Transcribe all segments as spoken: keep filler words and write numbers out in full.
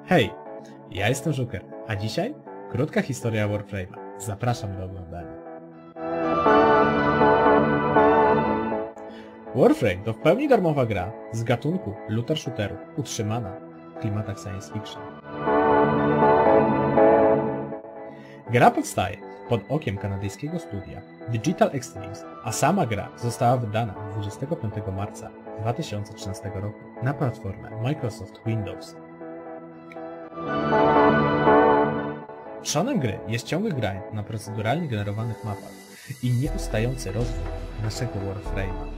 Hej, ja jestem Żuker, a dzisiaj krótka historia Warframe'a. Zapraszam do oglądania. Warframe to w pełni darmowa gra z gatunku looter shooterów, utrzymana w klimatach science fiction. Gra powstaje pod okiem kanadyjskiego studia Digital Extremes, a sama gra została wydana dwudziestego piątego marca dwa tysiące trzynastego roku na platformę Microsoft Windows. Trzonem gry jest ciągłe granie na proceduralnie generowanych mapach i nieustający rozwój naszego Warframe'a.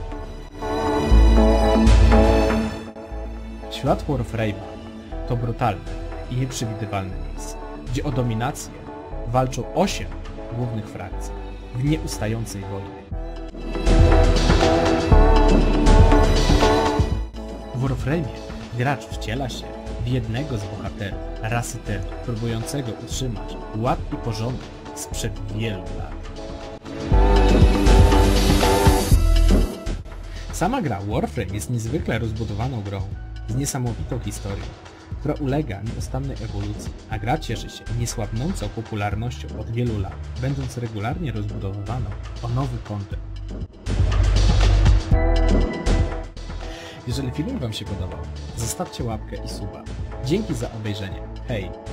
Świat Warframe'a to brutalne i nieprzewidywalne miejsce, gdzie o dominację walczą osiem głównych frakcji w nieustającej wojnie. W Warframe'ie gracz wciela się w jednego z bohaterów rasy Terran, próbującego utrzymać ład i porządek sprzed wielu lat. Sama gra Warframe jest niezwykle rozbudowaną grą z niesamowitą historią, która ulega nieustannej ewolucji, a gra cieszy się niesłabnącą popularnością od wielu lat, będąc regularnie rozbudowywaną o nowy content. Jeżeli film Wam się podobał, zostawcie łapkę i suba. Dzięki za obejrzenie. Hej!